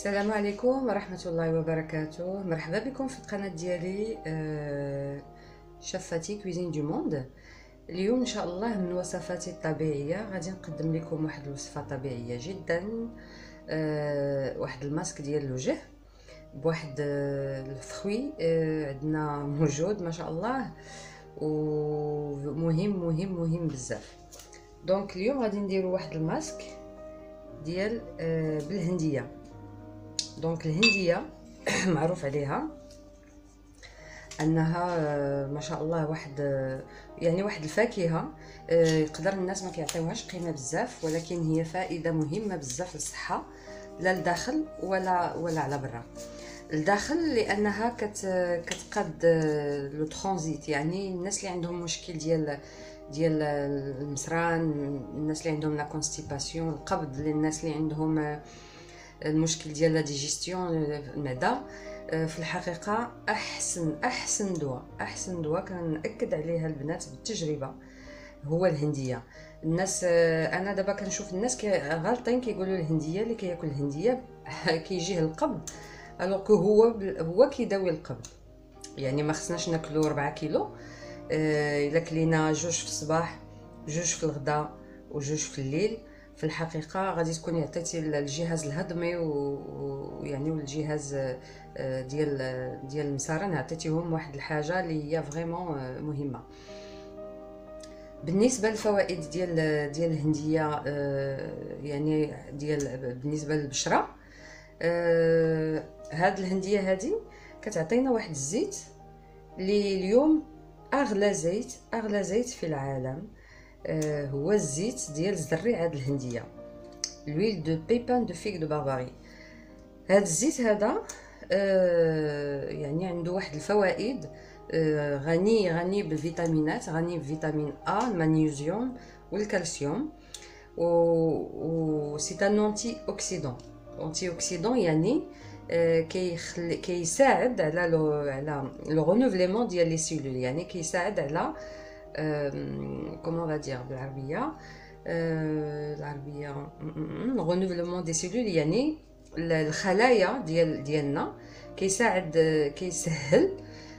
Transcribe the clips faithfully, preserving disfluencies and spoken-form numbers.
السلام عليكم ورحمة الله وبركاته. مرحبا بكم في القناة ديالي آه، شفاتي كويزين دو موند. اليوم ان شاء الله من وصفاتي الطبيعية غادي نقدم لكم واحد الوصفة طبيعية جدا. آه، واحد الماسك ديال الوجه بواحد آه، الفخوي آه، عندنا موجود ما شاء الله، ومهم مهم مهم بزاف. دونك اليوم غادي نديرو واحد الماسك ديال آه، بالهندية. دونك الهنديه معروف عليها انها ما شاء الله واحد يعني واحد الفاكهه يقدر الناس ما كيعطيوهاش قيمه بزاف، ولكن هي فائده مهمه بزاف للصحه، لا لداخل ولا ولا على برا. الداخل لانها كت كتقاد لو ترانزيت، يعني الناس اللي عندهم مشكل ديال ديال المسران، الناس اللي عندهم لا كونستيباسيون، القبض، للناس اللي عندهم المشكل ديال لا ديجيستيون المعده. في الحقيقه احسن احسن دواء احسن دواء كنأكد عليها البنات بالتجربه هو الهنديه. الناس انا دابا كنشوف الناس غالطين كيقولوا الهنديه اللي كياكل الهنديه كيجيه القبض، الوغ كو هو هو كيداوي القبض. يعني ما خصناش ناكلو ربعة كيلو، الا كلينا جوج في الصباح، جوج في الغداء، وجوج في الليل، في الحقيقه غادي تكوني عطيتي الجهاز الهضمي ويعني والجهاز ديال ديال المصارن، عطيتيهم واحد الحاجه اللي هي فريمون مهمه. بالنسبه للفوائد ديال ديال الهنديه، يعني ديال بالنسبه للبشره، هاد الهنديه هادي كتعطينا واحد الزيت اللي اليوم اغلى زيت اغلى زيت في العالم، هو الزيت ديال الزريعه الهنديه، لويل دو بيبان دو فيغ دو بارباري. هذا الزيت هذا يعني عنده واحد الفوائد، غني غني بالفيتامينات، غني بفيتامين ا، المغنيسيوم والكالسيوم، و سي ان انتي اوكسيدون. انتي اوكسيدون يعني كيخلي كيساعد على لو على لو رونوفليمون ديال لي سيلول، يعني كيساعد على كومون فا دير بالعربيه العربيه رونوفلمون دي سيلول، يعني الخلايا ديال ديالنا كيساعد كيسهل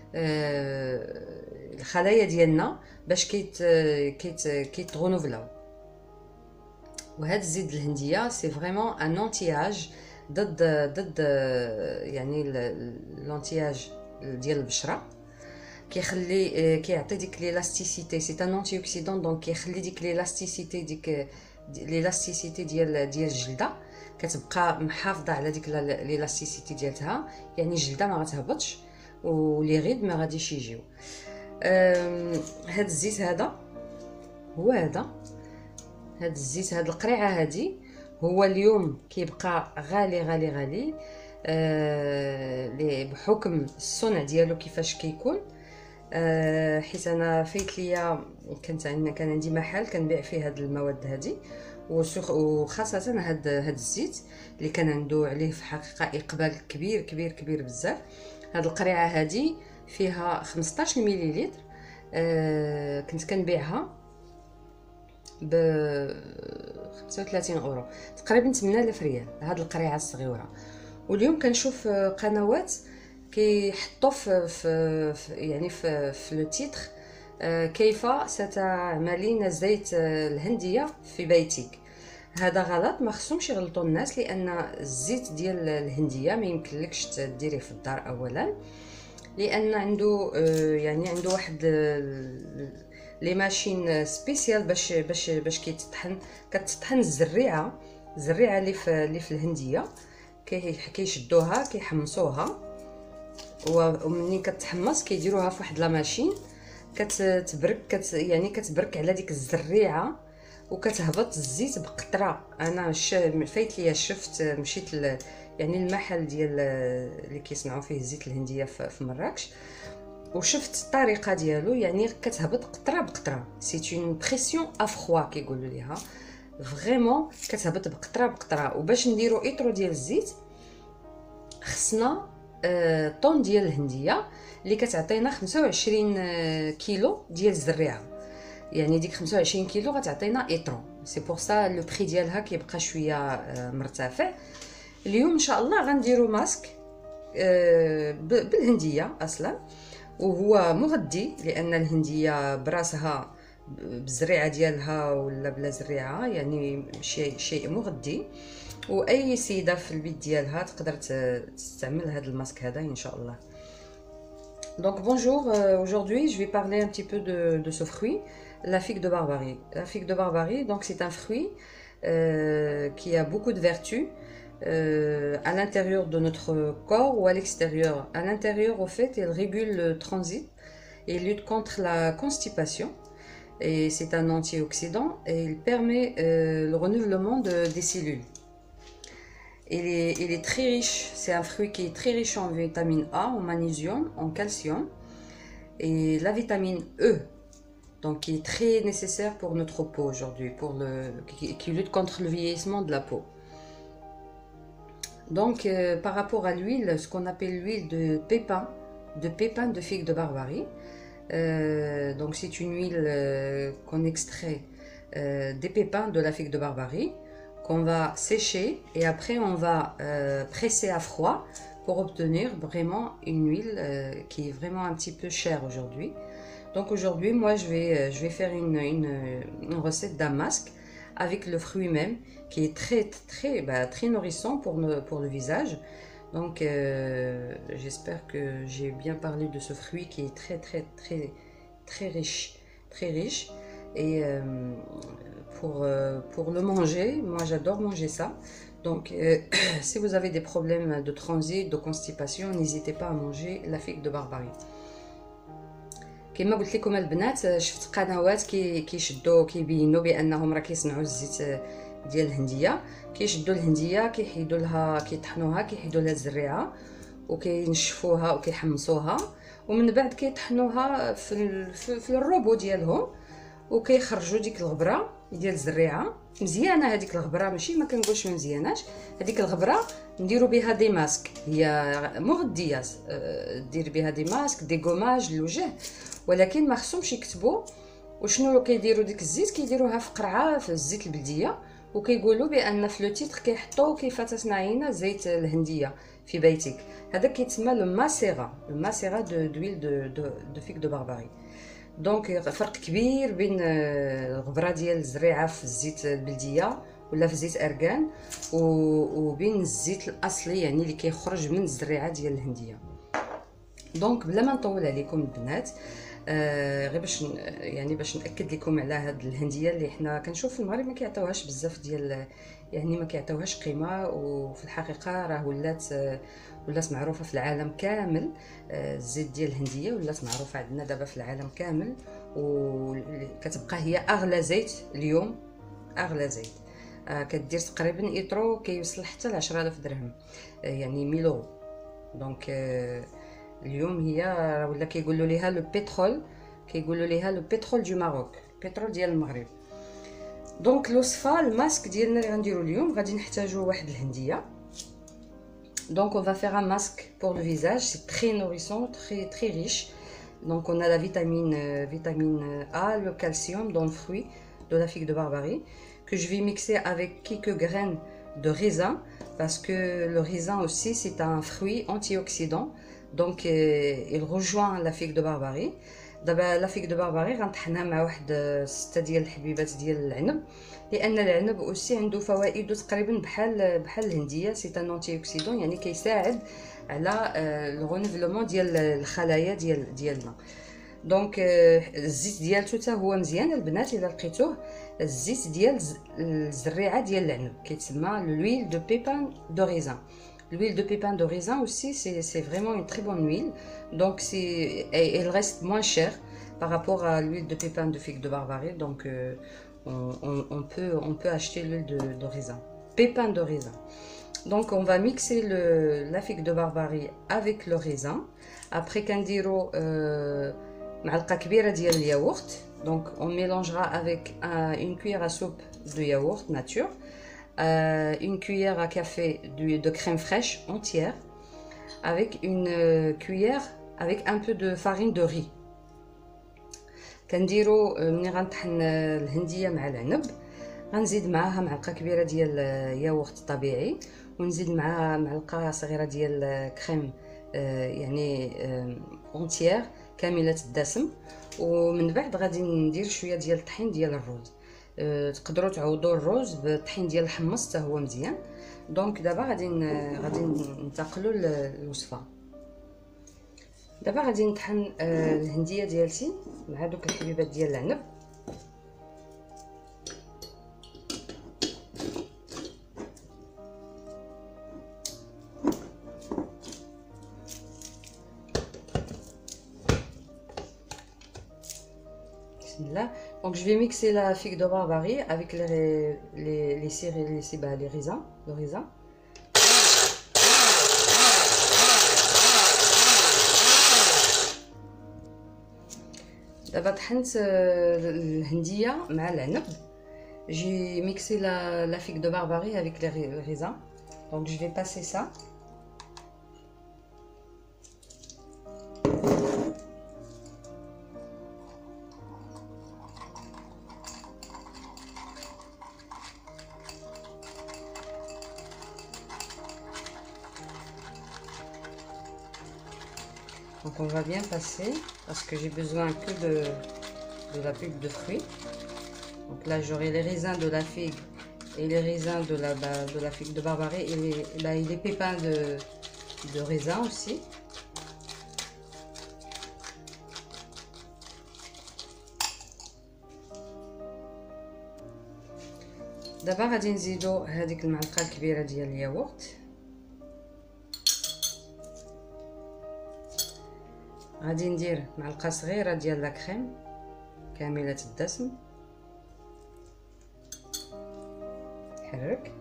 الخلايا ديالنا باش كيت كيت كيتغونوفلاو. وهذا الزيت الهنديه سي فريمون ان انتياج ضد ضد يعني الانتياج ديال البشره، كيخلي كيعطي ديك ليلاستيسيتي، سي ان انتي اوكسيدون، دونك كيخلي ديك ليلاستيسيتي ديك ليلاستيسيتي ديال ديال الجلده كتبقى محافظه على ديك ليلاستيسيتي ديالتها، يعني الجلده ما غتهبطش ولي غيد ما غاديش يجيو. هاد الزيت هذا هو هذا هاد الزيت هاد القريعه هادي هو اليوم كيبقى غالي غالي غالي آه بحكم الصنع ديالو كيفاش كيكون. أه حيت انا فايت ليا كانت عندنا كان عندي محل كنبيع فيه هاد المواد هادي، وخاصه هاد هاد الزيت اللي كان عنده عليه في حقيقه اقبال كبير كبير كبير بزاف. هاد القريعه هادي فيها خمسطاش مليلتر، أه كنت كنبيعها ب خمسة وثلاثين اورو، تقريبا ثمانية آلاف ريال هاد القريعه الصغيره. واليوم كنشوف قنوات كيحطوا في, في يعني في في لو تيتر كيف ستعملين زيت الهنديه في بيتك. هذا غلط، ما خصهمش يغلطوا الناس، لان الزيت ديال الهنديه ما يمكنلكش ديريه في الدار اولا، لان عنده يعني عنده واحد لي ماشين سبيسيال باش باش باش كيتطحن كتطحن الزريعه الزريعه اللي في اللي في الهنديه، كيشدوها كيحمصوها، ومني كتحمص كيديروها في واحد لا ماشين كتبرك كت يعني كتبرك على ديك الزريعه وكتهبط الزيت بقطره. انا فايت ليا شفت مشيت ل... يعني المحل ديال اللي كيصنعوا فيه الزيت الهنديه في مراكش، وشفت الطريقه ديالو، يعني كتهبط قطره بقطره، سي اون بريسيون ا فروا كيقولوا ليها، فريمون كتهبط بقطره بقطره. وباش نديرو ايطرو ديال الزيت خصنا آه طون ديال الهنديه اللي كتعطينا خمسة وعشرين كيلو ديال الزريعه، يعني ديك خمسة وعشرين كيلو غتعطينا ايطرو. سي بور سا لو بري ديالها كيبقى شويه آه مرتفع، اليوم ان شاء الله غنديروا ماسك آه بالهنديه اصلا، وهو مغذي لان الهنديه براسها بالزريعه ديالها ولا بلا زريعه، يعني شيء شيء مغذي، واي سيده في البيت ديالها تقدر تستعمل هذا الماسك هذا ان شاء الله. Donc bonjour, euh, aujourd'hui je vais parler un petit peu de, de ce fruit, la figue de Barbarie. La figue de Barbarie, donc c'est un fruit euh, qui a beaucoup de vertus euh, à l'intérieur de notre corps ou à l'extérieur. À l'intérieur, au fait, elle régule le transit et lutte contre la constipation. Et c'est un antioxydant et il permet euh, le renouvellement de, des cellules. Il est, il est très riche, c'est un fruit qui est très riche en vitamine A, en magnésium, en calcium et la vitamine E, donc qui est très nécessaire pour notre peau aujourd'hui, pour le qui, qui lutte contre le vieillissement de la peau. Donc euh, par rapport à l'huile, ce qu'on appelle l'huile de pépin, de pépin de figue de Barbarie, euh, donc c'est une huile euh, qu'on extrait euh, des pépins de la figue de Barbarie, qu'on va sécher et après on va euh, presser à froid pour obtenir vraiment une huile euh, qui est vraiment un petit peu chère aujourd'hui. Donc aujourd'hui moi je vais, je vais faire une, une, une recette d'un masque avec le fruit même qui est très très, bah, très nourrissant pour le, pour le visage. Donc euh, j'espère que j'ai bien parlé de ce fruit qui est très très très très riche, très riche. Et euh, pour, euh, pour le manger, moi j'adore manger ça. Donc euh, si vous avez des problèmes de transit, de constipation, n'hésitez pas à manger la figue de Barbarie. كما قلت لكم البنات، شفت قنوات كي كيشدوا كيبينوا بانهم راه كيصنعوا الزيت ديال الهنديه، كيشدوا الهنديه كيحيدوا لها كيطحنوها كيحيدوا لها الزريعه وكينشفوها وكيحمصوها، ومن بعد كيطحنوها في في, في الروبو ديالهم وكيخرجوا ديك الغبره ديال الزريعه مزيانه. هذيك الغبره ماشي ما كنقولش ما مزياناش، هذيك الغبره نديروا بها دي ماسك، هي مغذيه، دير بها دي ماسك دي غوماج للوجه، ولكن ما خصهمش يكتبوا وشنو كيديروا ديك الزيت. كيديروها في قرعه في الزيت البلديه وكيقولوا بان في لو تيتر كيحطوا كيف تصنعين زيت الهنديه في بيتك. هذا كيتسمى لو ماسيرا، لو ماسيرا دو دويل دو دو, دو فيك دو بارباري. دونك فرق كبير بين الغبره ديال الزريعه في الزيت البلديه ولا في زيت ارغان وبين الزيت الاصلي يعني اللي كيخرج من الزريعه ديال الهنديه. دونك بلا ما نطول عليكم البنات، آه غير باش يعني باش ناكد لكم على هاد الهنديه اللي حنا كنشوف في المغرب ما كيعطيوهاش بزاف ديال، يعني ما كيعطيوهاش قيمه، وفي الحقيقه راه ولات ولات معروفه في العالم كامل. آه الزيت ديال الهنديه ولات معروفه عندنا دابا في العالم كامل، وكتبقى هي اغلى زيت اليوم، اغلى زيت. آه كدير تقريبا ايترو كيوصل حتى ل عشرة آلاف درهم، آه يعني مية يورو. دونك آه اليوم هي ولا كيقولوا ليها لو بترول، كيقولوا ليها لو بترول دو ماروك، البترول ديال المغرب. دونك الوصفه الماسك ديالنا اللي غنديرو اليوم غادي نحتاجو واحد الهنديه. دونك on va faire un masque pour le visage, c'est très nourrissant, très très riche. Donc on a la vitamine euh, vitamine A, le calcium dans le fruit de la figue de Barbarie que je vais mixer avec quelques graines de raisin parce que le raisin aussi c'est un fruit antioxydant. Donc euh, il rejoint la figue de Barbarie. دابا لا فيك دو بارباري غنطحنها مع واحد ستة ديال الحبيبات ديال العنب، لان العنب اوسي عنده فوائد تقريبا بحال بحال الهنديه، سي ان انتي اوكسيدون يعني كيساعد على الغونفلومون ديال الخلايا ديال ديالنا. دونك الزيت ديالته حتى هو مزيان البنات الا لقيتوه، الزيت ديال الزريعه ديال العنب كيتسمى لويل دو بيبان دو ريزان. L'huile de pépin de raisin aussi, c'est vraiment une très bonne huile. Donc, elle reste moins chère par rapport à l'huile de pépin de figue de Barbarie. Donc, euh, on, on, on, peut, on peut acheter l'huile de, de raisin. Pépin de raisin. Donc, on va mixer le, la figue de Barbarie avec le raisin. Après, كنديرو معلقة كبيرة ديال الياغورت. Donc, on mélangera avec un, une cuillère à soupe de yaourt nature. Euh, une cuillère à café de, de crème fraîche entière avec une euh, cuillère avec un peu de farine de riz. كنديرو ملي غنطحن الهنديه مع العنب غنزيد معاها معلقه كبيره ديال ياغورت طبيعي، ونزيد معاها معلقه صغيره ديال كريم يعني اونتيير كامله الدسم. ومن بعد غادي ندير شويه ديال الطحين ديال الروز. تقدروا تعوضوا الروز بالطحين ديال الحمص حتى هو مزيان. دونك دابا غادي غادي ننتقلوا للوصفه. دابا غادي نطحن الهنديه ديالتي مع دوك الحبيبات ديال العنب. Donc je vais mixer la figue de Barbarie avec les les les les, les, les raisins, le raisin. دابا طحنت الهنديه مع العنب. J'ai mixé la la figue de Barbarie avec les raisins. Donc je vais passer ça. Donc on va bien passer parce que j'ai besoin que de, de la pulpe de fruits. Donc là j'aurai les raisins de la figue et les raisins de la, de la figue de Barbarie et les, là, et les pépins de, de raisin aussi. دابا غادي نزيدو هذيك المعلقه الكبيره ديال الياغورت. غادي ندير معلقه صغيره ديال لا كريم كامله الدسم. نحرك.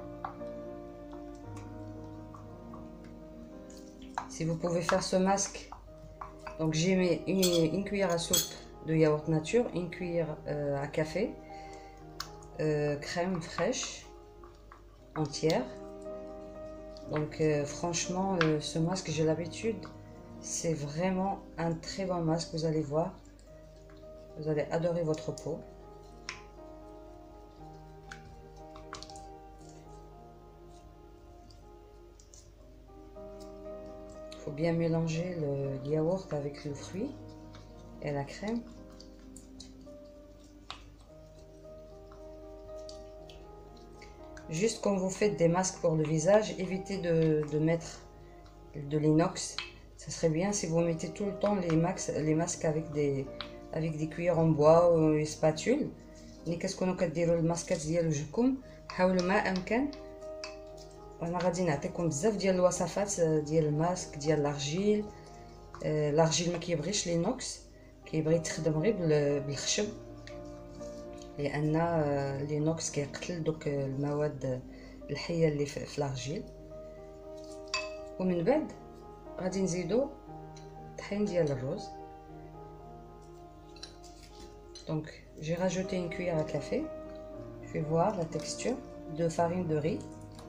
Si vous pouvez faire ce masque, donc j'ai mis une, une cuillère à soupe de yaourt nature, une cuillère euh, à café euh, crème fraîche entière. Donc euh, franchement euh, ce masque j'ai l'habitude. C'est vraiment un très bon masque, vous allez voir. Vous allez adorer votre peau. Il faut bien mélanger le yaourt avec le fruit et la crème. Juste quand vous faites des masques pour le visage, évitez de, de mettre de l'inox. Ça serait bien si vous mettez tout le temps les, max, les masques avec des, avec des cuillères en bois ou des spatules. ملي كتكونوا كديروا الماسكات ديال وجهكم حاولوا ما امكن. وانا غادي نعطيكم بزاف ديال الوصفات ديال الماسك ديال لارجيل. لارجيل ما كيبغيش لينوكس، كيبغي تخدم غير بالخشب لان لينوكس كيقتل دوك المواد الحيه اللي في لارجيل. ومن بعد غادي نزيدو طحين ديال الروز. Donc j'ai rajouté une cuillère à café. Je vais voir la texture de farine de riz.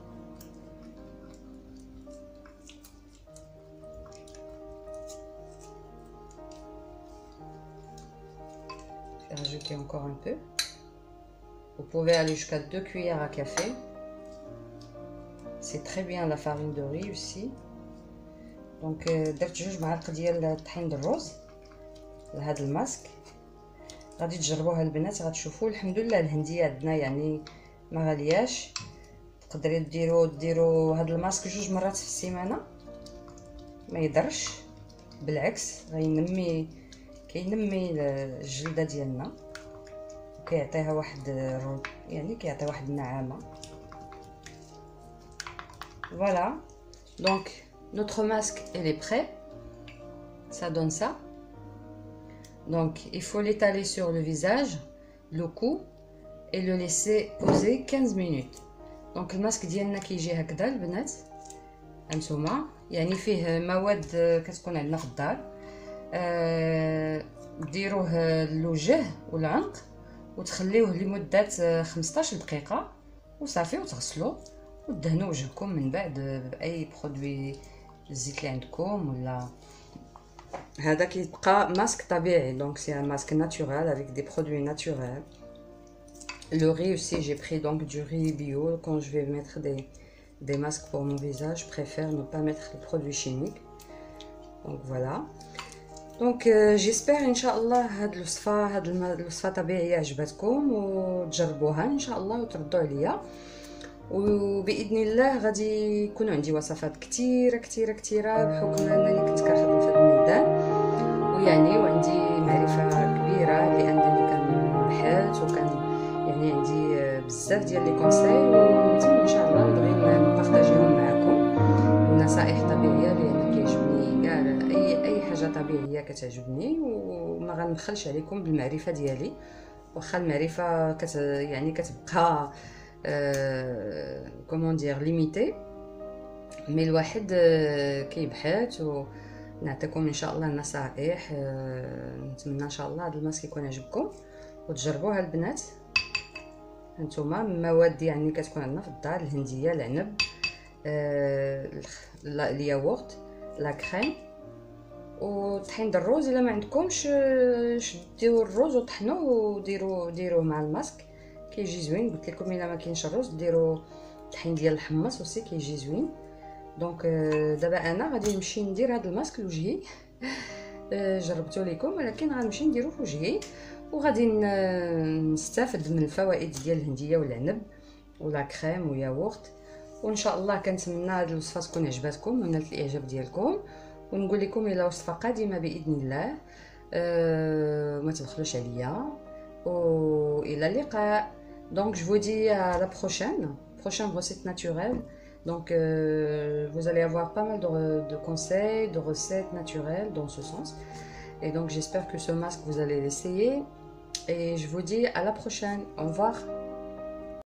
Je vais rajouter encore un peu. Vous pouvez aller jusqu'à deux cuillères à café. C'est très bien la farine de riz aussi. دونك درت جوج معالق ديال الطحين د الروز لهذا الماسك. غادي تجربوها البنات غتشوفوا الحمد لله الهنديه عندنا يعني ما غالياش. تقدروا ديروا ديروا هذا الماسك جوج مرات في السيمانه ما يضرش، بالعكس غينمي كينمي الجلده ديالنا وكيعطيها واحد يعني كيعطي واحد النعامه. فوالا دونك notre masque il est prêt, ça donne ça. Donc il faut l'étaler sur le visage, le cou et le laisser poser quinze minutes. Donc الماسك ديالنا كيجي هكذا البنات هانتوما، يعني فيه مواد كتكون عندنا في الدار. أه ديروه الوجه والعنق وتخليوه لمده خمسطاش دقيقه وصافي، وتغسلوا ودهنوا وجهكم من بعد باي برودوي الزيت اللي عندكم ولا هذا كيبقى ماسك طبيعي. دونك سي ان ماسك ناتورال افيك دي برودوي ناتورال. Le riz aussi, j'ai pris donc du riz bio. Quand je vais mettre des, des masques pour mon visage, je préfère ne pas mettre les produits chimiques. Donc voilà. دونك جيسبر ان شاء الله هاد الوصفه هاد الوصفه طبيعيه عجبتكم وتجربوها ان شاء الله وتردوا عليا، وباذن الله غادي يكونوا عندي وصفات كثيره كثيره كثيره بحكم انني كنت كنخدم في هذا الميدان، ويعني وعندي معرفه كبيره لانني كنبحث وكان يعني عندي بزاف ديال لي كونساي، ونتمنى ان شاء الله نبغي نبارطاجيهم معكم. النصائح طبيعيه لان كيعجبني كاع اي اي حاجه طبيعيه كتعجبني، وما غنبخلش عليكم بالمعرفه ديالي واخا المعرفه كت يعني كتبقى أه... كومون دير ليميتي، مي الواحد أه... كيبحث ونعطيكم ان شاء الله النصائح. أه... نتمنى ان شاء الله هذا الماسك يكون عجبكم وتجربوها البنات. هانتوما مواد يعني كتكون عندنا في الدار: الهنديه، العنب، أه... الياغورت، لا كريم، وطحين الروز. الا ما عندكمش شديو الروز وطحنوه وديروا ديروه مع الماسك كيجي زوين. قلت لكم الا ما كاينش الروز ديروا طحين ديال الحمص وسي كيجي زوين. دونك دابا انا غادي نمشي ندير هذا الماسك لوجهي. جربته لكم ولكن غنمشي نديرو في وجهي، وغادي نستافد من الفوائد ديال الهنديه والعنب ولا كريم وياغورت. وان شاء الله كنتمنى هذه الوصفه تكون عجبتكم ونالت الاعجاب ديالكم، ونقول لكم الى وصفه قادمه باذن الله. أه ما تبخلوش عليا، والى اللقاء. Donc je vous dis à la prochaine prochaine recette naturelle. Donc euh, vous allez avoir pas mal de, de conseils, de recettes naturelles dans ce sens. Et donc j'espère que ce masque vous allez l'essayer, et je vous dis à la prochaine. Au revoir.